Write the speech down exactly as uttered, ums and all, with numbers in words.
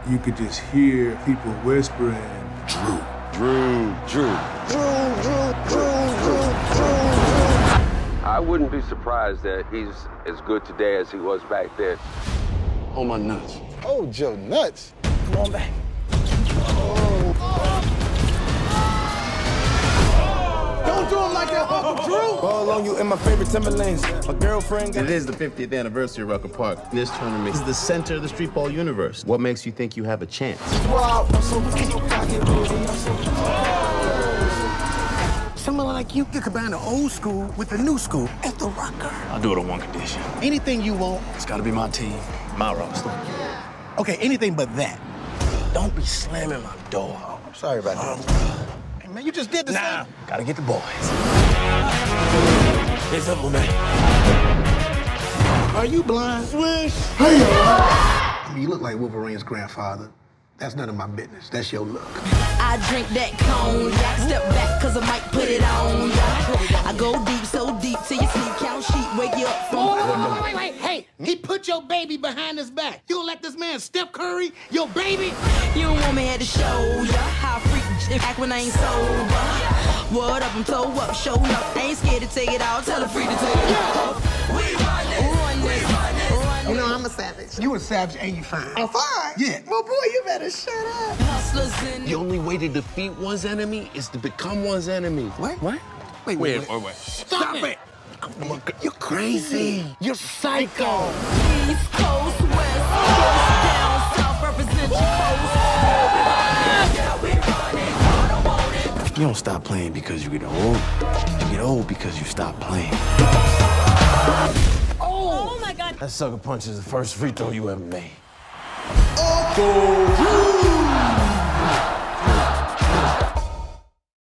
you could just hear people whispering, Drew. Drew, Drew. Drew, Drew, Drew, Drew, Drew. I wouldn't be surprised that he's as good today as he was back then. Hold my nuts. Oh, Joe nuts. Come on back. Don't do him like that, Uncle Drew. Ball on you in my favorite Timberlands. My girlfriend got... It is the fiftieth anniversary of Rucker Park. This tournament is the center of the street ball universe. What makes you think you have a chance? Wow. I'm so Someone like you, you combine the old school with the new school at the Rucker. I'll do it on one condition. Anything you want. It's gotta be my team, my roster. Okay, anything but that. Don't be slamming my door. Oh, I'm sorry about that. Hey, man, you just did the Nah, same. gotta get the boys. Here's up, man. Are you blind? Swish. Hey, I mean, you look like Wolverine's grandfather. That's none of my business. That's your look. I drink that cognac, step back cause I might put it on ya. I go deep, so deep till your sleep count sheet wake you up from. Wait, wait, wait, wait, hey, he put your baby behind his back. You don't let this man Steph Curry, your baby? You don't want me at the show, ya. How freak shit act when I ain't sober. What up, I'm toe up, show up. Ain't scared to take it out, tell her free to take it out. We run this, run this, run this. You know, I'm a savage. You a savage and you fine. I'm fine. Yeah. Well, boy, you better shut up. Hustlers in The only way to defeat one's enemy is to become one's enemy. What? What? Wait, Wait, wait, wait, wait. Stop, it. You're crazy. You're psycho. East Coast, West Coast, down south, represent your coast. You don't stop playing because you get old. You get old because you stop playing. Oh my God. That sucker punch is the first free throw you ever made. Oh.